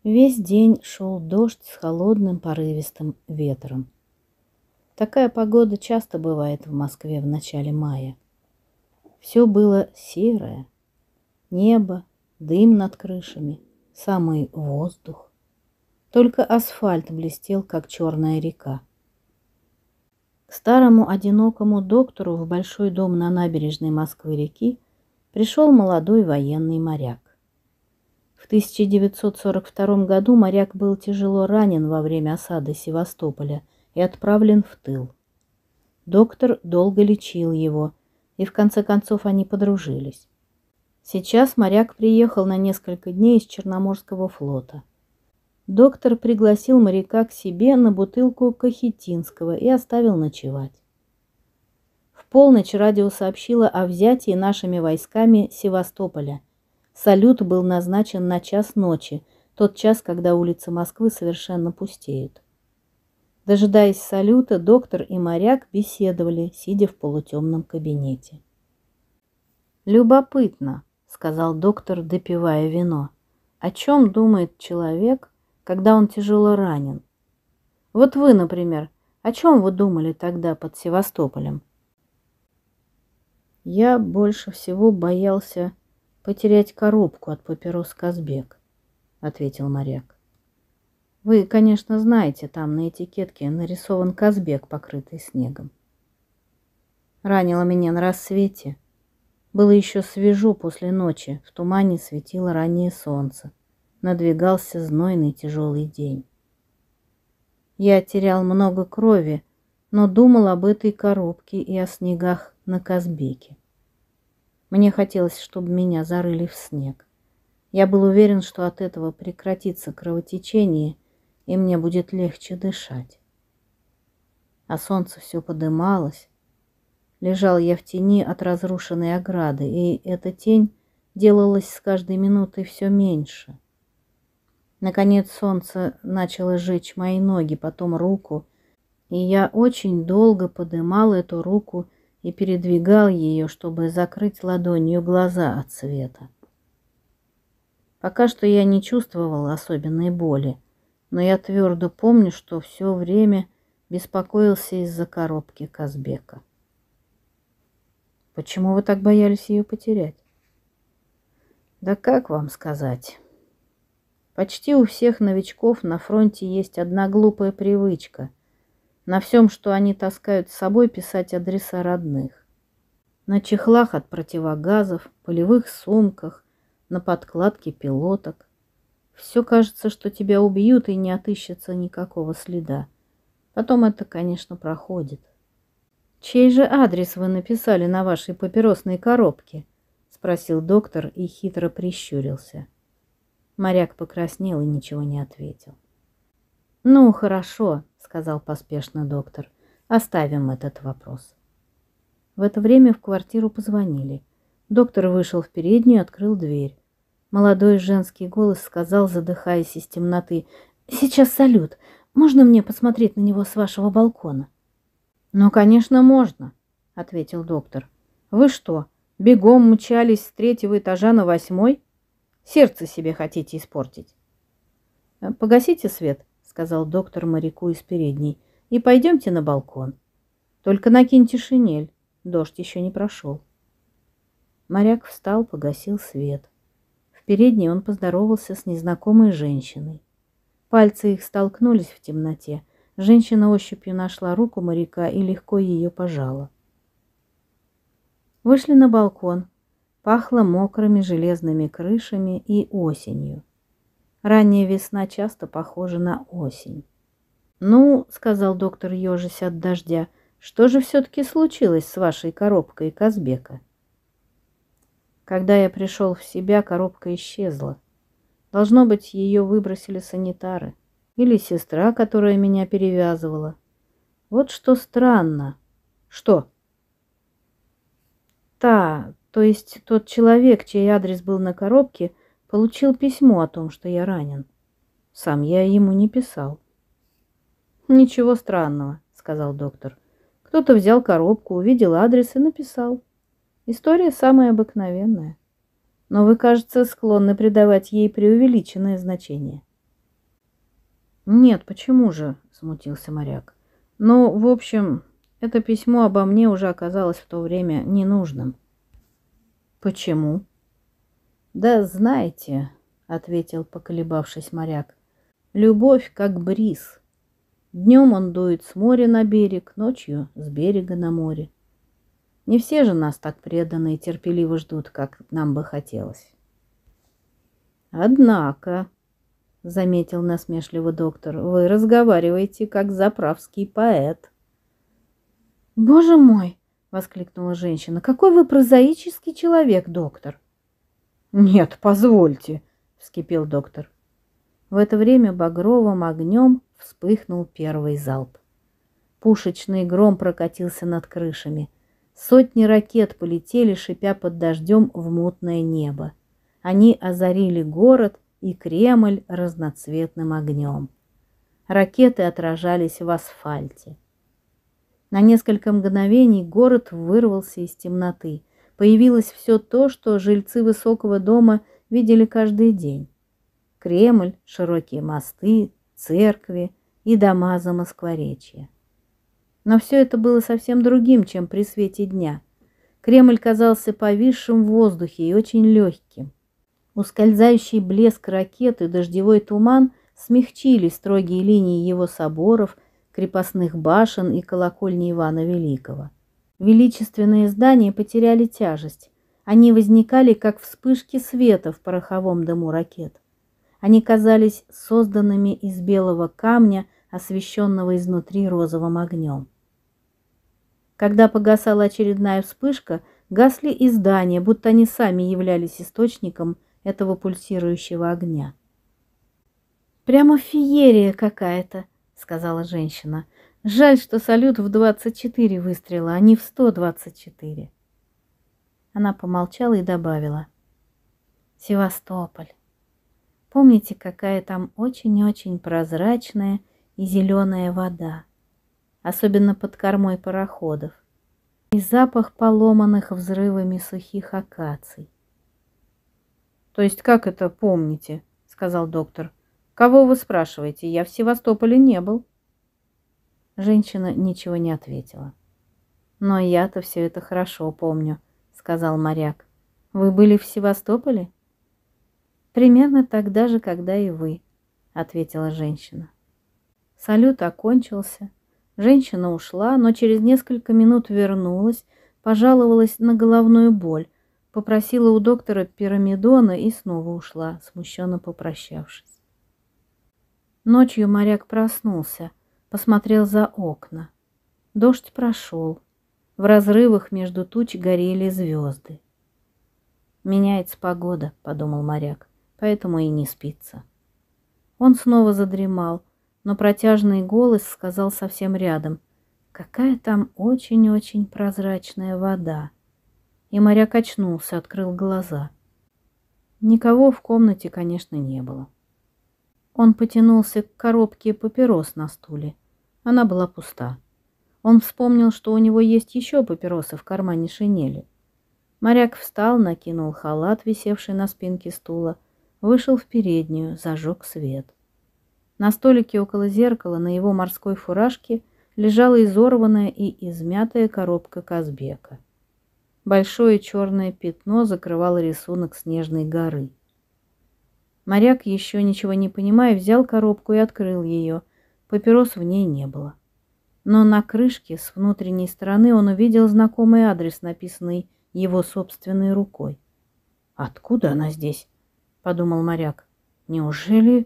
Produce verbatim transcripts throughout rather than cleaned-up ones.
Весь день шел дождь с холодным порывистым ветром. Такая погода часто бывает в Москве в начале мая. Все было серое. Небо, дым над крышами, самый воздух. Только асфальт блестел, как черная река. К старому одинокому доктору в большой дом на набережной Москвы-реки пришел молодой военный моряк. В тысяча девятьсот сорок втором году моряк был тяжело ранен во время осады Севастополя и отправлен в тыл. Доктор долго лечил его, и в конце концов они подружились. Сейчас моряк приехал на несколько дней из Черноморского флота. Доктор пригласил моряка к себе на бутылку Кахетинского и оставил ночевать. В полночь радио сообщило о взятии нашими войсками Севастополя. Салют был назначен на час ночи, тот час, когда улицы Москвы совершенно пустеют. Дожидаясь салюта, доктор и моряк беседовали, сидя в полутемном кабинете. «Любопытно», — сказал доктор, допивая вино, — «о чем думает человек, когда он тяжело ранен? Вот вы, например, о чем вы думали тогда под Севастополем?» «Я больше всего боялся потерять коробку от папирос «Казбек», — ответил моряк. «Вы, конечно, знаете, там на этикетке нарисован «Казбек», покрытый снегом. Ранило меня на рассвете. Было еще свежо после ночи, в тумане светило раннее солнце. Надвигался знойный тяжелый день. Я терял много крови, но думал об этой коробке и о снегах на Казбеке. Мне хотелось, чтобы меня зарыли в снег. Я был уверен, что от этого прекратится кровотечение, и мне будет легче дышать. А солнце все подымалось. Лежал я в тени от разрушенной ограды, и эта тень делалась с каждой минутой все меньше. Наконец солнце начало жечь мои ноги, потом руку, и я очень долго подымал эту руку и передвигал ее, чтобы закрыть ладонью глаза от света. Пока что я не чувствовал особенной боли, но я твердо помню, что все время беспокоился из-за коробки Казбека. Почему вы так боялись ее потерять? Да как вам сказать? Почти у всех новичков на фронте есть одна глупая привычка — на всем, что они таскают с собой, писать адреса родных. На чехлах от противогазов, полевых сумках, на подкладке пилоток. Все кажется, что тебя убьют, и не отыщется никакого следа. Потом это, конечно, проходит. «Чей же адрес вы написали на вашей папиросной коробке?» — спросил доктор и хитро прищурился. Моряк покраснел и ничего не ответил. «Ну, хорошо», — сказал поспешно доктор, — «оставим этот вопрос». В это время в квартиру позвонили. Доктор вышел в переднюю и открыл дверь. Молодой женский голос сказал, задыхаясь из темноты: «Сейчас салют. Можно мне посмотреть на него с вашего балкона?» «Ну, конечно, можно», — ответил доктор. «Вы что, бегом мчались с третьего этажа на восьмой? Сердце себе хотите испортить?» «Погасите свет», — сказал доктор моряку из передней, — «и пойдемте на балкон. Только накиньте шинель, дождь еще не прошел». Моряк встал, погасил свет. В передней он поздоровался с незнакомой женщиной. Пальцы их столкнулись в темноте. Женщина ощупью нашла руку моряка и легко ее пожала. Вышли на балкон. Пахло мокрыми железными крышами и осенью. Ранняя весна часто похожа на осень. «Ну, — сказал доктор, ежась от дождя, — что же все-таки случилось с вашей коробкой Казбека?» «Когда я пришел в себя, коробка исчезла. Должно быть, ее выбросили санитары. Или сестра, которая меня перевязывала. Вот что странно». «Что?» «Та, то есть тот человек, чей адрес был на коробке, получил письмо о том, что я ранен. Сам я ему не писал». «Ничего странного», — сказал доктор. «Кто-то взял коробку, увидел адрес и написал. История самая обыкновенная. Но вы, кажется, склонны придавать ей преувеличенное значение». Нет, почему же? Смутился моряк. Ну, в общем, это письмо обо мне уже оказалось в то время ненужным. Почему? Да знаете, ответил, поколебавшись моряк, любовь как бриз. Днем он дует с моря на берег, ночью с берега на море. Не все же нас так преданно и терпеливо ждут, как нам бы хотелось. Однако, заметил насмешливо доктор, вы разговариваете как заправский поэт. Боже мой, воскликнула женщина, какой вы прозаический человек, доктор. Нет, позвольте, вскипел доктор. В это время багровым огнем вспыхнул первый залп. Пушечный гром прокатился над крышами. Сотни ракет полетели, шипя под дождем, в мутное небо. Они озарили город и Кремль разноцветным огнем. Ракеты отражались в асфальте. На несколько мгновений город вырвался из темноты. Появилось все то, что жильцы высокого дома видели каждый день. Кремль, широкие мосты, церкви и дома Замоскворечья. Но все это было совсем другим, чем при свете дня. Кремль казался повисшим в воздухе и очень легким. Ускользающий блеск ракет и дождевой туман смягчили строгие линии его соборов, крепостных башен и колокольни Ивана Великого. Величественные здания потеряли тяжесть. Они возникали, как вспышки света в пороховом дыму ракет. Они казались созданными из белого камня, освещенного изнутри розовым огнем. Когда погасала очередная вспышка, гасли и здания, будто они сами являлись источником этого пульсирующего огня. «Прямо феерия какая-то», — сказала женщина. «Жаль, что салют в двадцать четыре выстрела, а не в сто двадцать четыре». Она помолчала и добавила. «Севастополь. Помните, какая там очень-очень прозрачная и зеленая вода, особенно под кормой пароходов, и запах поломанных взрывами сухих акаций?» «То есть как это помните?» — сказал доктор. «Кого вы спрашиваете? Я в Севастополе не был». Женщина ничего не ответила. «Но я-то все это хорошо помню», — сказал моряк. «Вы были в Севастополе?» «Примерно тогда же, когда и вы», — ответила женщина. Салют окончился. Женщина ушла, но через несколько минут вернулась, пожаловалась на головную боль, попросила у доктора пирамидона и снова ушла, смущенно попрощавшись. Ночью моряк проснулся, посмотрел за окна. Дождь прошел. В разрывах между туч горели звезды. «Меняется погода», — подумал моряк, — «поэтому и не спится». Он снова задремал, но протяжный голос сказал совсем рядом: «Какая там очень-очень прозрачная вода». И моряк очнулся, открыл глаза. Никого в комнате, конечно, не было. Он потянулся к коробке папирос на стуле. Она была пуста. Он вспомнил, что у него есть еще папиросы в кармане шинели. Моряк встал, накинул халат, висевший на спинке стула, вышел в переднюю, зажег свет. На столике около зеркала на его морской фуражке лежала изорванная и измятая коробка Казбека. Большое черное пятно закрывало рисунок снежной горы. Моряк, еще ничего не понимая, взял коробку и открыл ее. Папирос в ней не было. Но на крышке с внутренней стороны он увидел знакомый адрес, написанный его собственной рукой. «Откуда она здесь?» — подумал моряк. «Неужели...»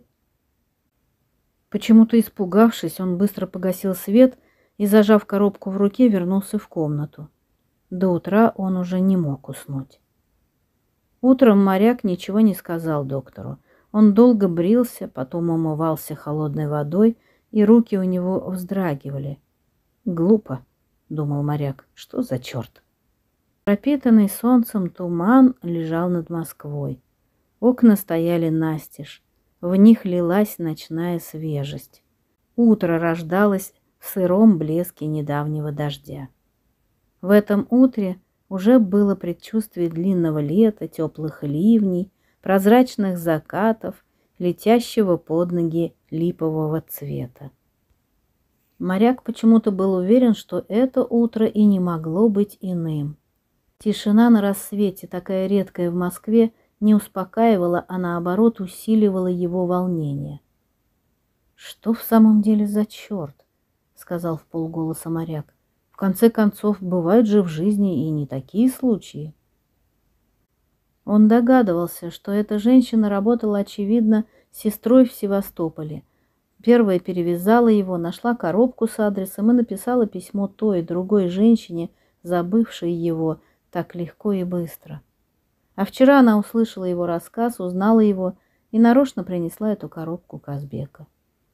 Почему-то испугавшись, он быстро погасил свет и, зажав коробку в руке, вернулся в комнату. До утра он уже не мог уснуть. Утром моряк ничего не сказал доктору. Он долго брился, потом умывался холодной водой, и руки у него вздрагивали. «Глупо», — думал моряк, — «что за черт?» Пропитанный солнцем туман лежал над Москвой. Окна стояли настежь, в них лилась ночная свежесть. Утро рождалось в сыром блеске недавнего дождя. В этом утре уже было предчувствие длинного лета, теплых ливней, прозрачных закатов, летящего под ноги липового цвета. Моряк почему-то был уверен, что это утро и не могло быть иным. Тишина на рассвете, такая редкая в Москве, не успокаивала, а наоборот усиливала его волнение. «Что в самом деле за черт?» — сказал вполголоса моряк. «В конце концов, бывают же в жизни и не такие случаи». Он догадывался, что эта женщина работала, очевидно, сестрой в Севастополе. Первая перевязала его, нашла коробку с адресом и написала письмо той и другой женщине, забывшей его так легко и быстро. А вчера она услышала его рассказ, узнала его и нарочно принесла эту коробку Казбека.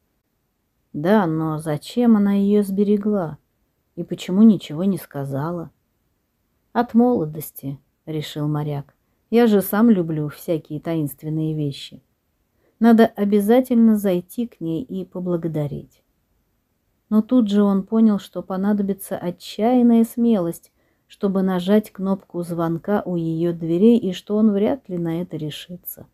Да, но зачем она ее сберегла? И почему ничего не сказала? От молодости, решил моряк. Я же сам люблю всякие таинственные вещи. Надо обязательно зайти к ней и поблагодарить. Но тут же он понял, что понадобится отчаянная смелость, чтобы нажать кнопку звонка у ее дверей, и что он вряд ли на это решится.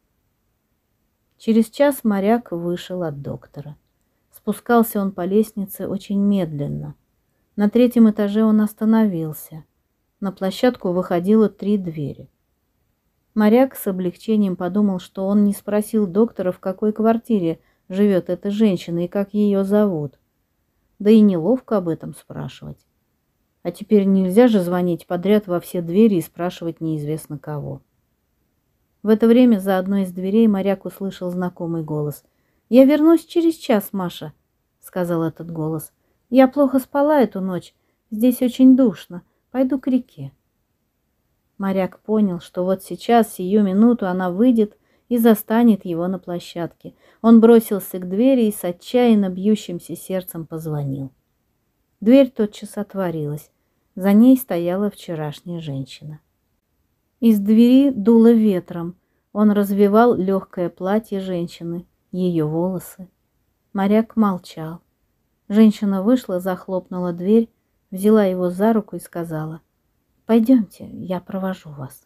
Через час моряк вышел от доктора. Спускался он по лестнице очень медленно. На третьем этаже он остановился. На площадку выходило три двери. Моряк с облегчением подумал, что он не спросил доктора, в какой квартире живет эта женщина и как ее зовут. Да и неловко об этом спрашивать. А теперь нельзя же звонить подряд во все двери и спрашивать неизвестно кого. В это время за одной из дверей моряк услышал знакомый голос. «Я вернусь через час, Маша», — сказал этот голос. «Я плохо спала эту ночь. Здесь очень душно. Пойду к реке». Моряк понял, что вот сейчас, сию минуту, она выйдет и застанет его на площадке. Он бросился к двери и с отчаянно бьющимся сердцем позвонил. Дверь тотчас отворилась. За ней стояла вчерашняя женщина. Из двери дуло ветром. Он развевал легкое платье женщины, ее волосы. Моряк молчал. Женщина вышла, захлопнула дверь, взяла его за руку и сказала: «Пойдемте, я провожу вас».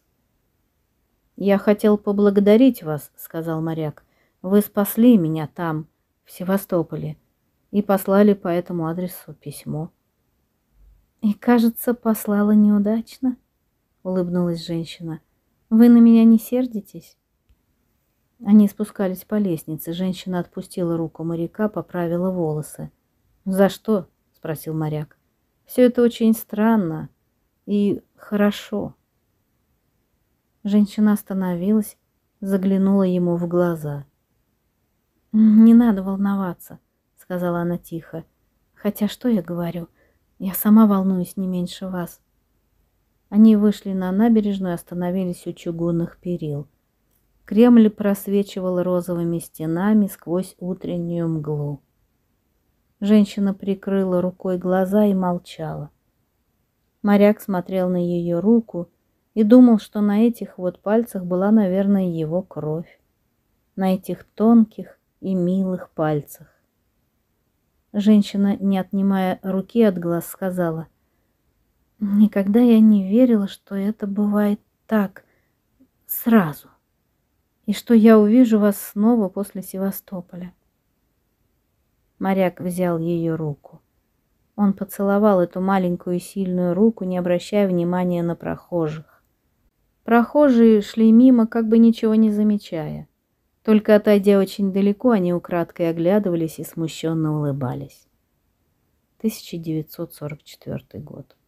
«Я хотел поблагодарить вас», — сказал моряк. «Вы спасли меня там, в Севастополе, и послали по этому адресу письмо». «И, кажется, послала неудачно», — улыбнулась женщина. «Вы на меня не сердитесь?» Они спускались по лестнице. Женщина отпустила руку моряка, поправила волосы. «За что?» — спросил моряк. «Все это очень странно и хорошо». Женщина остановилась, заглянула ему в глаза. «Не надо волноваться», — сказала она тихо. «Хотя что я говорю? Я сама волнуюсь не меньше вас». Они вышли на набережную и остановились у чугунных перил. Кремль просвечивал розовыми стенами сквозь утреннюю мглу. Женщина прикрыла рукой глаза и молчала. Моряк смотрел на ее руку и думал, что на этих вот пальцах была, наверное, его кровь. На этих тонких и милых пальцах. Женщина, не отнимая руки от глаз, сказала: «Никогда я не верила, что это бывает так, сразу, и что я увижу вас снова после Севастополя». Моряк взял ее руку. Он поцеловал эту маленькую сильную руку, не обращая внимания на прохожих. Прохожие шли мимо, как бы ничего не замечая. Только отойдя очень далеко, они украдкой оглядывались и смущенно улыбались. тысяча девятьсот сорок четвёртый год.